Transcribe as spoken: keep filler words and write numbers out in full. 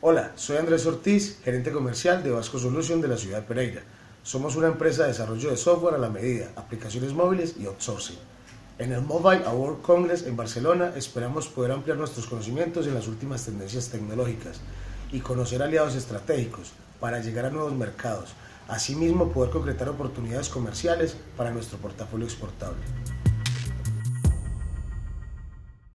Hola, soy Andrés Ortiz, gerente comercial de Vasco Solution de la ciudad de Pereira. Somos una empresa de desarrollo de software a la medida, aplicaciones móviles y outsourcing. En el Mobile World Congress en Barcelona esperamos poder ampliar nuestros conocimientos en las últimas tendencias tecnológicas y conocer aliados estratégicos para llegar a nuevos mercados. Asimismo, poder concretar oportunidades comerciales para nuestro portafolio exportable.